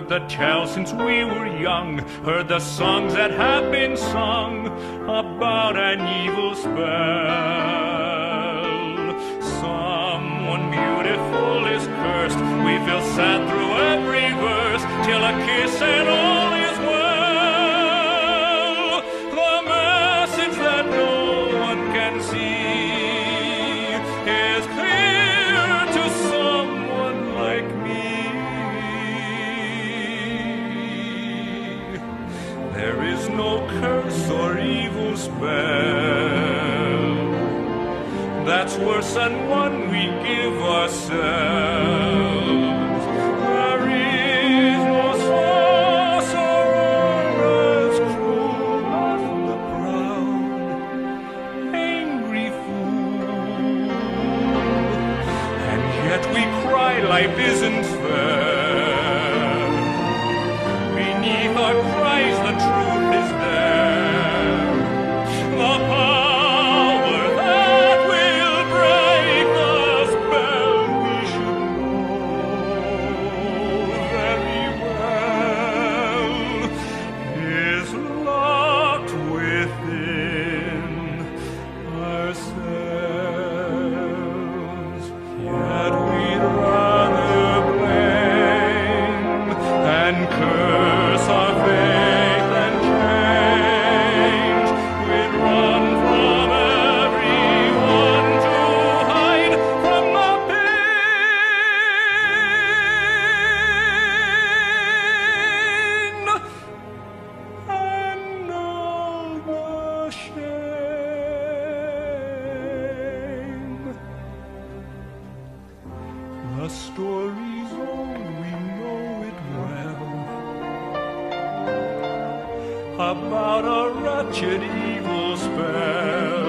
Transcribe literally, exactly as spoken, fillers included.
stood the tale since we were young, heard the songs that have been sung about an evil spell. Someone beautiful is cursed, we feel sad through every verse, till a kiss and all is well. The message that no one can see is clear to someone like me. There is no curse or evil spell that's worse than one we give ourselves. There is no sorcerer as cruel as the proud, angry fool, and yet we cry life isn't fair. Beneath our cries the truth is there. The power that will break the spell we should know very well is locked within ourselves. Yet we'd rather blame and curse our faith and change. We'd run from everyone to hide from the pain and know the shame. The story's old, we know it well, about a wretched evil spell